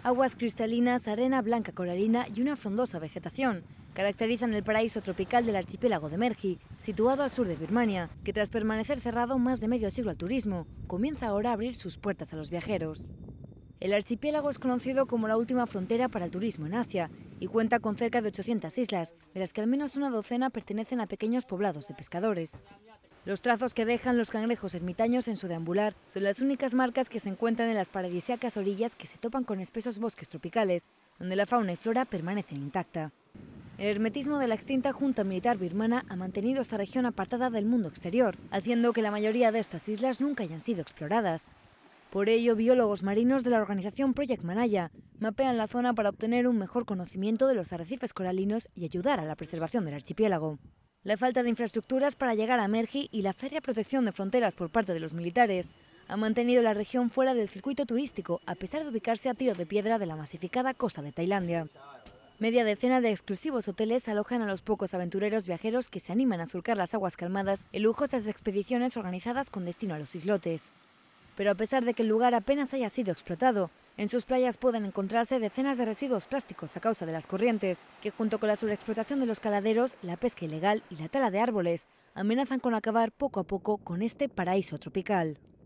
Aguas cristalinas, arena blanca coralina y una frondosa vegetación caracterizan el paraíso tropical del archipiélago de Mergui, situado al sur de Birmania, que tras permanecer cerrado más de medio siglo al turismo, comienza ahora a abrir sus puertas a los viajeros. El archipiélago es conocido como la última frontera para el turismo en Asia y cuenta con cerca de 800 islas, de las que al menos una docena pertenecen a pequeños poblados de pescadores. Los trazos que dejan los cangrejos ermitaños en su deambular son las únicas marcas que se encuentran en las paradisíacas orillas que se topan con espesos bosques tropicales, donde la fauna y flora permanecen intacta. El hermetismo de la extinta Junta Militar birmana ha mantenido esta región apartada del mundo exterior, haciendo que la mayoría de estas islas nunca hayan sido exploradas. Por ello, biólogos marinos de la organización Project Manaya mapean la zona para obtener un mejor conocimiento de los arrecifes coralinos y ayudar a la preservación del archipiélago. La falta de infraestructuras para llegar a Mergui y la férrea protección de fronteras por parte de los militares ha mantenido la región fuera del circuito turístico, a pesar de ubicarse a tiro de piedra de la masificada costa de Tailandia. Media decena de exclusivos hoteles alojan a los pocos aventureros viajeros que se animan a surcar las aguas calmadas en lujosas expediciones organizadas con destino a los islotes. Pero a pesar de que el lugar apenas haya sido explotado, en sus playas pueden encontrarse decenas de residuos plásticos a causa de las corrientes, que junto con la sobreexplotación de los caladeros, la pesca ilegal y la tala de árboles, amenazan con acabar poco a poco con este paraíso tropical.